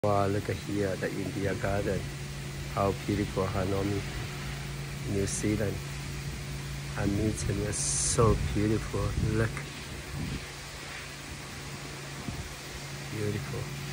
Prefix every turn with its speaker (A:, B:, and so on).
A: Wow, look at here, the India garden. How beautiful, Hanoi, New Zealand. Hamilton is so beautiful. Look. Beautiful.